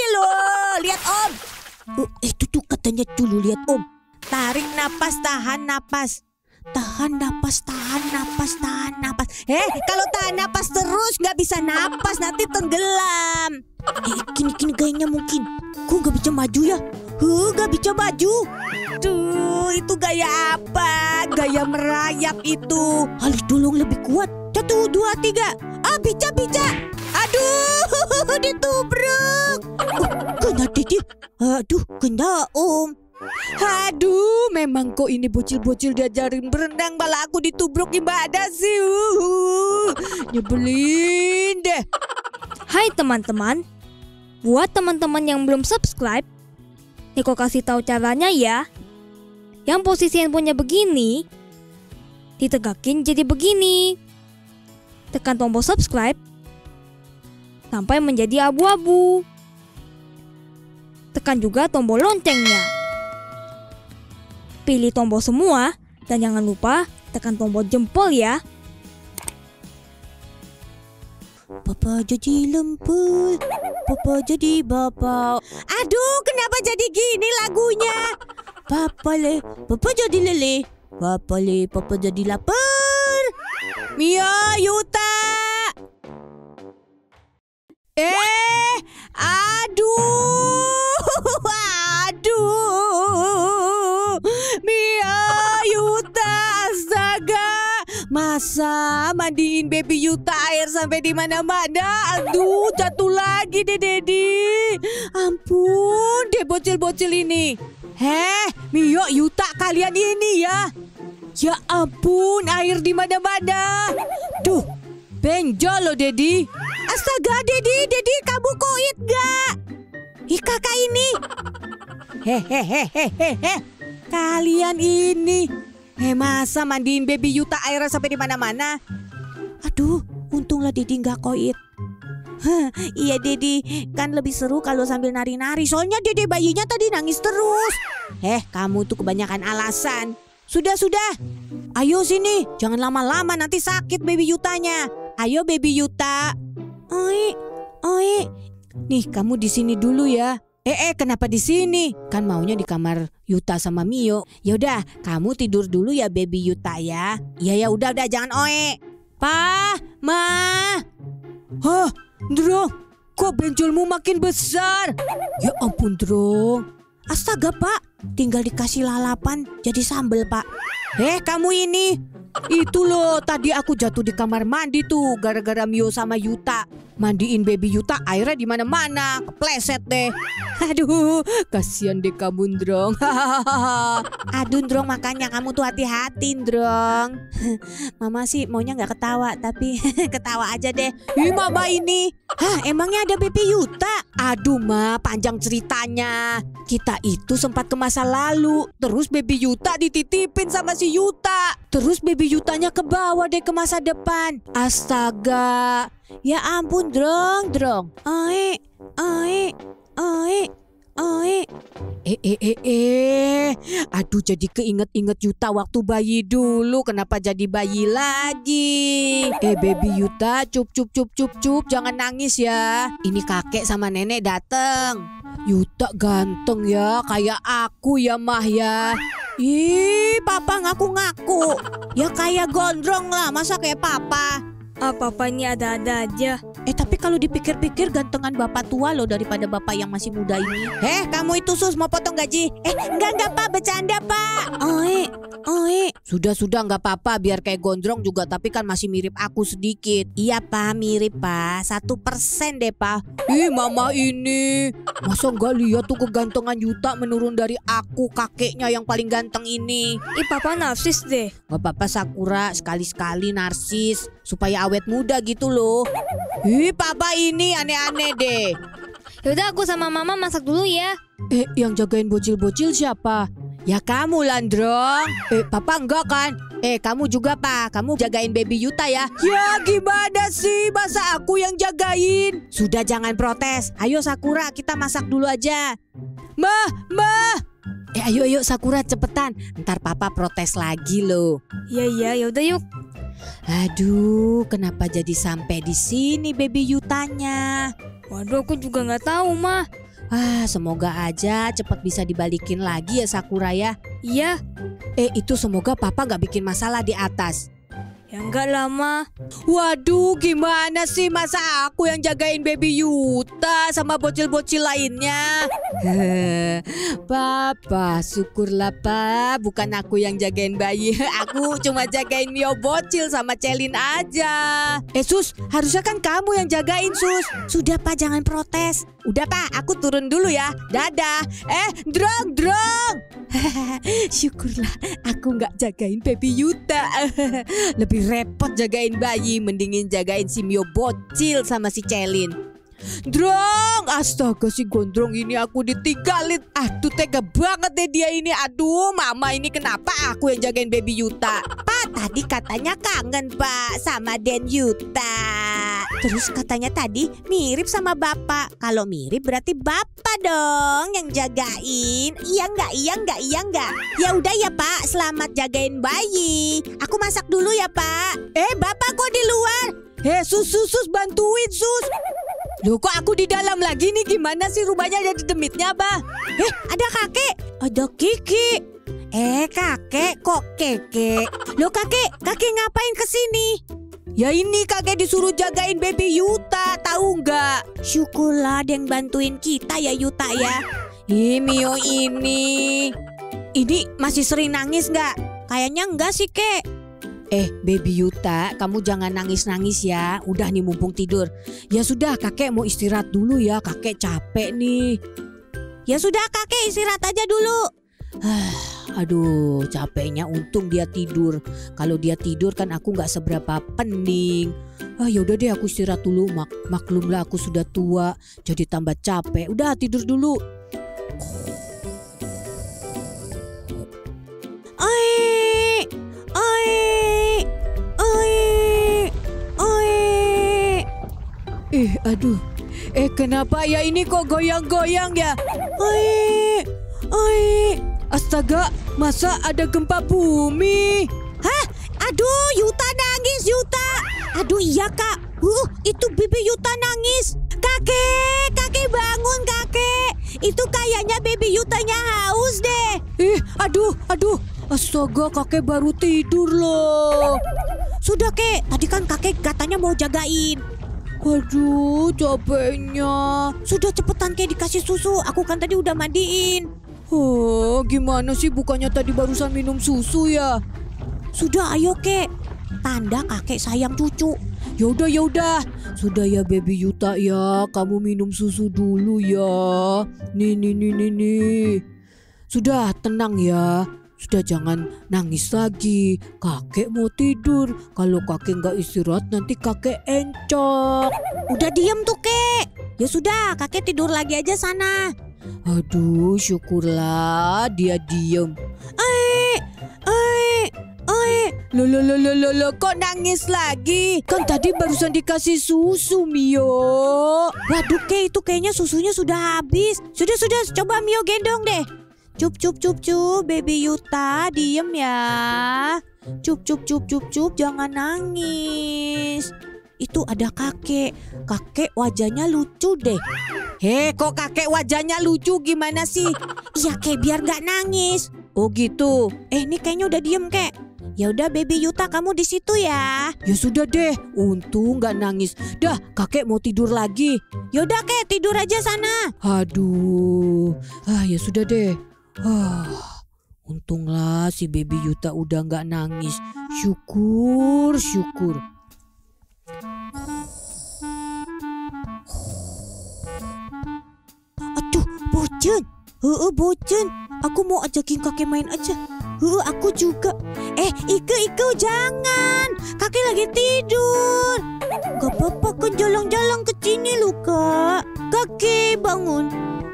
Ini loh, lihat Om. Itu tuh katanya dulu, lihat Om. Tarik napas, tahan napas. Tahan napas, tahan napas, tahan napas. Kalau tahan napas terus nggak bisa napas, nanti tenggelam. Gini gayanya mungkin. Kok nggak bisa maju ya? Nggak bisa maju. Tuh, itu gaya apa? Gaya merayap itu. Halih tolong lebih kuat. 1, 2, 3. Bisa. Aduh, ditubruk. Kena Didi. Aduh, kena Om. Aduh, memang kok ini bocil-bocil diajarin berenang, malah aku ditubruk gimana sih? Nyebelin deh. Hai teman-teman, buat teman-teman yang belum subscribe, Niko kasih tahu caranya ya. Yang posisi handphonenya begini, ditegakin jadi begini. Tekan tombol subscribe sampai menjadi abu-abu. Tekan juga tombol loncengnya. Pilih tombol semua dan jangan lupa tekan tombol jempol ya. Papa jadi lempul, papa jadi bapak. Aduh, kenapa jadi gini lagunya? Papa jadi lele. Papa jadi lapar. Mia, Yuta. Aduh. Mia, Yuta, astaga. Masa mandiin baby Yuta air sampai di mana-mana? Aduh, jatuh lagi deh Dedi. Ampun deh bocil-bocil ini. Mio, Yuta, kalian ini ya. Ya ampun, air di mana-mana. Duh, benjol loh Dedi. Astaga Dedi, kamu koit gak? Kakak ini. Hehehe. Kalian ini. Masa mandiin baby Yuta air sampai di mana-mana? Aduh, untunglah Dedi nggak koit. Iya Dedi, kan lebih seru kalau sambil nari-nari. Soalnya Dede bayinya tadi nangis terus. Kamu tuh kebanyakan alasan. Sudah. Ayo sini, jangan lama-lama nanti sakit baby Yutanya. Ayo baby Yuta. Oi. Nih, kamu di sini dulu ya. Kenapa di sini? Kan maunya di kamar Yuta sama Mio. Yaudah, kamu tidur dulu ya baby Yuta ya. Ya udah jangan oe. Pa, Ma. Drong, kok benjolmu makin besar? Ya ampun Drong. Astaga Pak, tinggal dikasih lalapan jadi sambel Pak. Kamu ini. Itu loh, tadi aku jatuh di kamar mandi tuh gara-gara Mio sama Yuta. Mandiin baby Yuta airnya di mana-mana, kepleset deh. Aduh, kasihan deh kamu Drong. Aduh Drong, makanya kamu tuh hati-hati Drong. Mama sih maunya nggak ketawa, tapi ketawa aja deh. Mama ini. Emangnya ada baby Yuta? Aduh Ma, panjang ceritanya. Kita itu sempat ke masa lalu. Terus baby Yuta dititipin sama si Yuta. Terus baby Yutanya ke bawah deh ke masa depan. Astaga. Ya ampun Drong. Ae. Aduh, jadi keinget-inget Yuta waktu bayi dulu. Kenapa jadi bayi lagi? Baby Yuta, cup. Jangan nangis ya. Ini kakek sama nenek dateng. Yuta ganteng ya, kayak aku ya Mah ya. Ih, papa ngaku-ngaku. Ya kayak gondrong lah, masa kayak papa. Papa ini ada-ada aja. Tapi kalau dipikir-pikir gantengan bapak tua loh daripada bapak yang masih muda ini. Kamu itu Sus mau potong gaji? Enggak Pak, bercanda Pak. Oi. Sudah nggak apa-apa, biar kayak gondrong juga tapi kan masih mirip aku sedikit. Iya Pak, mirip Pak, 1% deh Pak. Ih Mama ini, masa nggak lihat tuh kegantengan Yuta menurun dari aku kakeknya yang paling ganteng ini. Papa narsis deh. Gak apa-apa Sakura, sekali-sekali narsis supaya awet muda gitu loh. Papa ini aneh-aneh deh. Yaudah, aku sama Mama masak dulu ya. Yang jagain bocil-bocil siapa? Ya kamu Landrong. Papa enggak kan? Kamu juga Pak, kamu jagain baby Yuta ya. Ya gimana sih, masa aku yang jagain? Sudah jangan protes. Ayo Sakura, kita masak dulu aja. Ma. Ayo Sakura cepetan. Ntar Papa protes lagi loh. Iya, yaudah yuk. Aduh, kenapa jadi sampai di sini baby Yutanya? Waduh, aku juga nggak tahu, Ma. Semoga aja cepat bisa dibalikin lagi ya Sakura ya. Iya, Itu semoga papa gak bikin masalah di atas. ya enggak lama. Waduh, gimana sih, masa aku yang jagain baby Yuta sama bocil-bocil lainnya? Papa, syukurlah pa, bukan aku yang jagain bayi. Aku cuma jagain Mio bocil sama Celin aja. Sus, harusnya kan kamu yang jagain, Sus. Sudah pa, jangan protes. Udah pa, aku turun dulu ya. Dadah. Drong. Syukurlah aku nggak jagain baby Yuta. Lebih repot jagain bayi, mendingin jagain si Mio bocil sama si Celin. Drong, astaga si gondrong ini aku ditinggalin. Aduh tega banget deh dia ini. Aduh mama ini kenapa aku yang jagain baby Yuta? Pak tadi katanya kangen pak sama Den Yuta. Terus katanya tadi mirip sama bapak. Kalau mirip berarti bapak dong yang jagain. Iya enggak? Ya udah ya pak, selamat jagain bayi. Aku masak dulu ya pak. Bapak kok di luar? Sus bantuin sus. Loh kok aku di dalam lagi nih, gimana sih rumahnya ada demitnya bah? Ada kakek, ada Kiki. Kakek kok keke? Loh kakek ngapain kesini? Ya ini kakek disuruh jagain baby Yuta, tahu nggak? Syukurlah ada yang bantuin kita ya Yuta ya. Mio ini masih sering nangis nggak? Kayaknya enggak sih kek. Baby Yuta, kamu jangan nangis-nangis ya. Udah nih mumpung tidur. Ya sudah kakek mau istirahat dulu ya. Kakek capek nih. Ya sudah kakek istirahat aja dulu. Aduh capeknya, untung dia tidur. Kalau dia tidur kan aku gak seberapa pening. Ya udah deh aku istirahat dulu. Maklumlah aku sudah tua, jadi tambah capek. Udah tidur dulu. Aduh. Kenapa ya ini kok goyang-goyang ya? Astaga, masa ada gempa bumi? Hah? Aduh, Yuta nangis, Yuta. Aduh iya kak. Itu baby Yuta nangis. Kakek bangun kakek. Itu kayaknya baby Yutanya haus deh. Aduh. Astaga, kakek baru tidur loh. Sudah kek, tadi kan kakek katanya mau jagain. Waduh, capeknya. Sudah cepetan kek dikasih susu. Aku kan tadi udah mandiin. Gimana sih, bukannya tadi barusan minum susu ya? Sudah, ayo kek. Tanda kakek sayang cucu. Yaudah. Sudah ya baby Yuta ya, kamu minum susu dulu ya. Nih. Sudah, tenang ya. Sudah jangan nangis lagi. Kakek mau tidur. Kalau kakek nggak istirahat nanti kakek encok. Udah diem tuh kek. Ya sudah, kakek tidur lagi aja sana. Aduh, syukurlah dia diem. Loh, kok nangis lagi? Kan tadi barusan dikasih susu, Mio. Waduh, kek itu kayaknya susunya sudah habis. Sudah, coba Mio gendong deh. Cup, baby Yuta, diem ya. Cup, jangan nangis. Itu ada kakek. Kakek wajahnya lucu deh. Kok kakek wajahnya lucu gimana sih? Iya kek, biar gak nangis. Oh gitu. Ini kayaknya udah diem kek. Ya udah baby Yuta, kamu di situ ya. Ya sudah deh, untung gak nangis. Dah, kakek mau tidur lagi. Yaudah kek, tidur aja sana. Aduh, ya sudah deh. Untunglah si baby Yuta udah gak nangis. Syukur. Aduh, Bocen. Bocen, aku mau ajakin kakek main aja. Aku juga. Ike jangan. Kakek lagi tidur. Gak apa-apa kan jalan-jalan ke sini loh kak. Kakek bangun.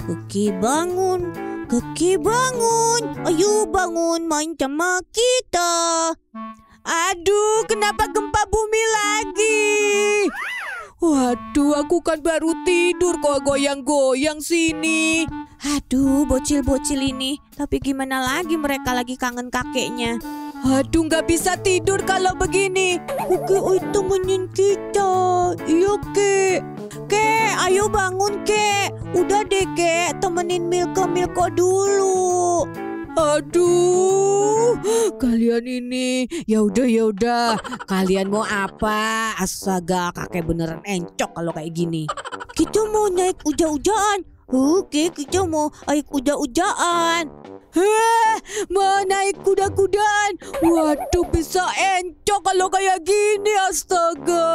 Ayo bangun main sama kita. Aduh, kenapa gempa bumi lagi? Waduh, aku kan baru tidur kok goyang-goyang sini. Aduh, bocil-bocil ini. Tapi gimana lagi, mereka lagi kangen kakeknya. Aduh, gak bisa tidur kalau begini. Oke, temenin kita. Iya, kek. Kek, ayo bangun kek. Udah deh kek, temenin Milko dulu. Aduh, kalian ini. Ya udah. Kalian mau apa? Astaga, kakek beneran encok kalau kayak gini. Kita mau naik uja-ujaan. Oke, kita mau naik uja-ujaan. Mau naik kuda-kudaan. Waduh, bisa encok kalau kayak gini, astaga.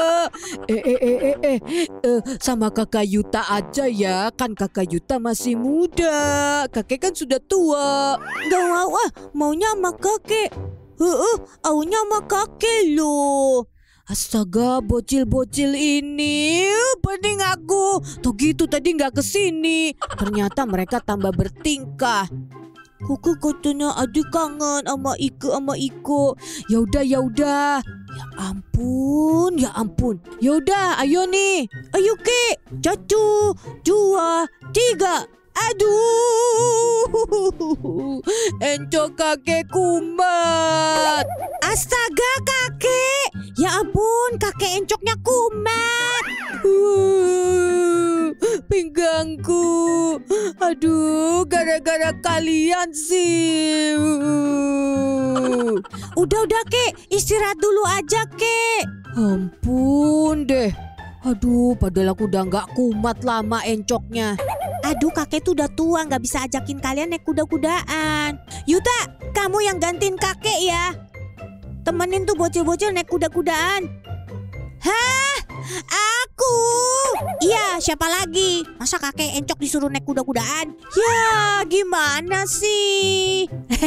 Sama kakak Yuta aja ya. Kan kakak Yuta masih muda. Kakek kan sudah tua. Gak mau maunya sama kakek. Aunya sama kakek loh. Astaga, bocil-bocil ini. Pening aku. Tuh gitu tadi gak kesini. Ternyata mereka tambah bertingkah. Kuku katanya adik kangen sama Iko. Ya udah. Ya ampun. Ya udah, ayo nih. Ayo Ki. 1, 2, 3. Aduh. Encok kakek kumat. Astaga kakek. Ya ampun, kakek encoknya kumat. Pinggangku. Aduh, gara-gara kalian sih. Udah Kek, istirahat dulu aja Kek. Ampun deh. Aduh, padahal aku udah gak kumat lama encoknya. Aduh, kakek tuh udah tua, gak bisa ajakin kalian naik kuda-kudaan. Yuta, kamu yang gantiin kakek ya. Temenin tuh bocil-bocil naik kuda-kudaan. Hah? Aku? Iya, siapa lagi? Masa kakek encok disuruh naik kuda-kudaan? Ya, gimana sih?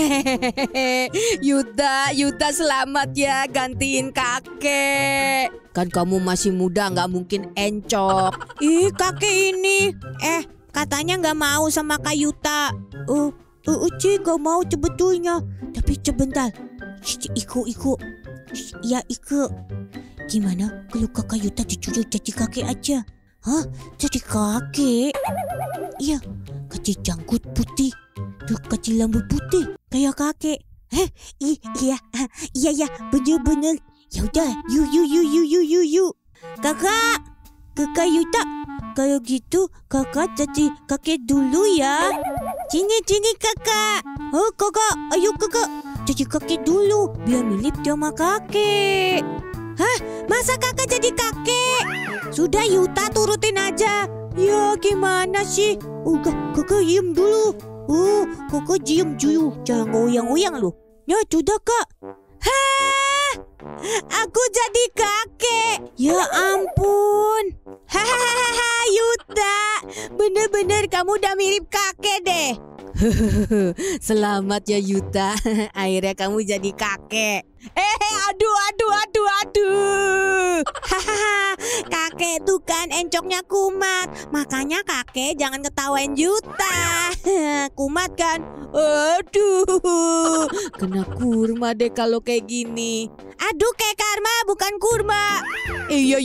Yuta selamat ya gantiin kakek. Kan kamu masih muda, gak mungkin encok. Ih, kakek ini. Katanya gak mau sama Kak Yuta. Ci gak mau sebetulnya. Tapi sebentar. Iko. Ya, Iko. Gimana kalau kakak Yuta disuruh jadi kakek aja? Hah? Jadi kakek? Iya, kasih janggut putih. Tuh kasih rambut putih kayak kakek. Iya, bener. Ya udah, yuk. Kakak Yuta, kalau gitu kakak jadi kakek dulu ya. Sini kakak. Oh kakak, ayo kakak jadi kakek dulu biar mirip sama kakek. Hah? Masa kakak jadi kakek? Sudah Yuta, turutin aja. Ya gimana sih? Kakak diem dulu. Kakak diem dulu. Jangan goyang-goyang loh. Ya sudah kak. Hah? Aku jadi kakek. Ya ampun. Hahaha Yuta. Bener-bener kamu udah mirip kakek deh. Selamat ya Yuta. Akhirnya kamu jadi kakek. Aduh. Hahaha, kakek tuh kan encoknya kumat. Makanya kakek jangan ketawain Yuta. Kumat kan? Aduh, kena kurma deh kalau kayak gini. Aduh, kayak karma bukan kurma. Iya.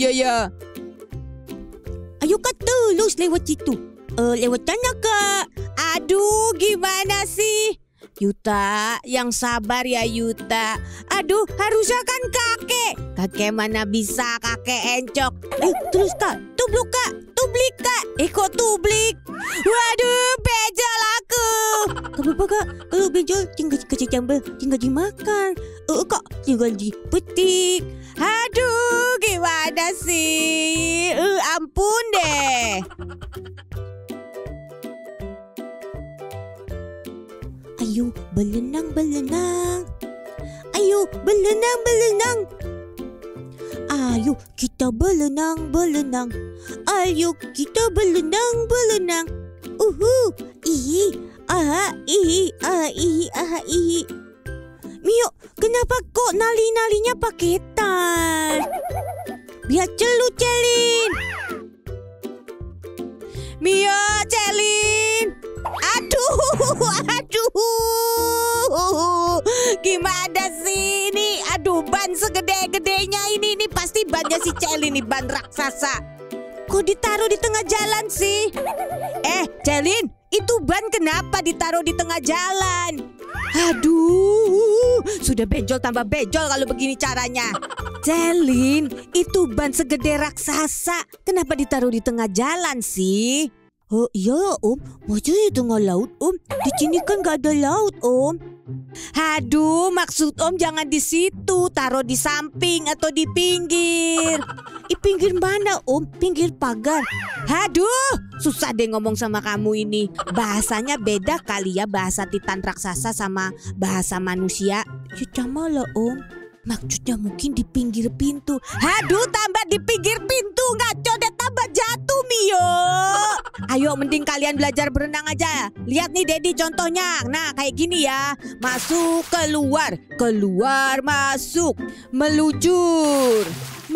Ayo kak, terus lewat situ. Lewat sana kak. Aduh, gimana sih? Yuta, yang sabar ya Yuta. Aduh, harusnya kan kakek. Kakek mana bisa, kakek encok. Terus kak, tublik kak. Kok tublik? Waduh, bejal aku. Gak apa-apa kak, kalau bejal tinggal kasih sambal, tinggal dimakan. Kak, tinggal dipetik. Aduh, gimana sih? Ampun deh. Ayo berenang. Ayo berenang. Ayo kita berenang. Ayo kita berenang. Mio, kenapa kok nali-nalinya paketan? Biar celut Celin. Mio, Celin. Aduh, gimana sih ini? Aduh, ban segede-gedenya ini pasti bannya si Celin nih, ban raksasa. Kok ditaruh di tengah jalan sih? Celin, itu ban kenapa ditaruh di tengah jalan? Aduh, sudah benjol tambah benjol kalau begini caranya. Celin, itu ban segede raksasa. Kenapa ditaruh di tengah jalan sih? Oh iya Om, masa di tengah laut Om? Di sini kan gak ada laut Om. Aduh, maksud Om jangan di situ, taruh di samping atau di pinggir. Di pinggir mana Om? Pinggir pagar. Aduh, susah deh ngomong sama kamu ini. Bahasanya beda kali ya, bahasa Titan raksasa sama bahasa manusia. Ya sama lah Om. Maksudnya mungkin di pinggir pintu. Aduh, tambah di pinggir pintu, ngaco deh, tambah jatuh Mio. Ayo mending kalian belajar berenang aja. Lihat nih Dedi contohnya. Nah kayak gini ya. Masuk, keluar, keluar, masuk. Melujur,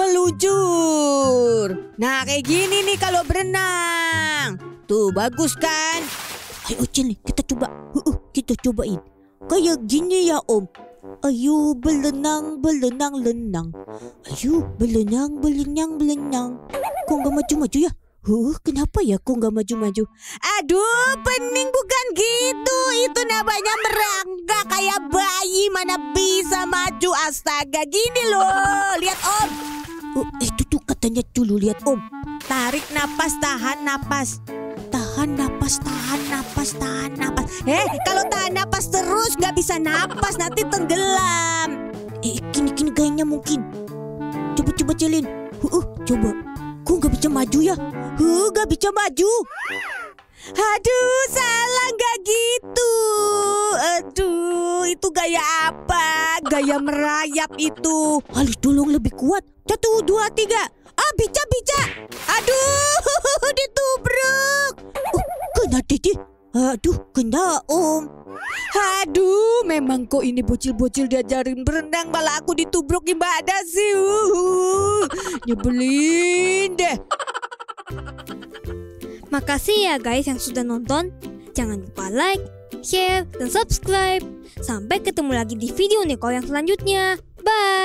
melujur. Nah kayak gini nih kalau berenang. Tuh bagus kan? Ayo Cil, kita coba. Kita cobain. Kayak gini ya Om. Ayo berenang, berenang, lenang. Ayo berenang, berenang, berenang. Kok gak maju-maju ya? Kenapa ya kok gak maju-maju? Aduh, pening bukan gitu. Itu namanya merangkak kayak bayi. Mana bisa maju, astaga. Gini loh, lihat Om. Itu tuh katanya dulu, lihat Om. Tarik napas, tahan napas. Tahan napas, tahan napas, tahan napas. Kalau tahan napas terus gak bisa napas, nanti tenggelam. Gini gayanya mungkin. Coba Celin. Coba. Kok gak bisa maju ya? Gak bisa maju. Aduh, salah gak gitu. Aduh, itu gaya apa? Gaya merayap itu. Halus tolong lebih kuat. 1, 2, 3. Bisa. Aduh, ditubruk. Kena Dede. Aduh, kena Om. Aduh, memang kok ini bocil-bocil diajarin berenang, malah aku ditubruk gimana sih? Nyebelin deh. Makasih ya guys yang sudah nonton. Jangan lupa like, share, dan subscribe. Sampai ketemu lagi di video Neko yang selanjutnya. Bye.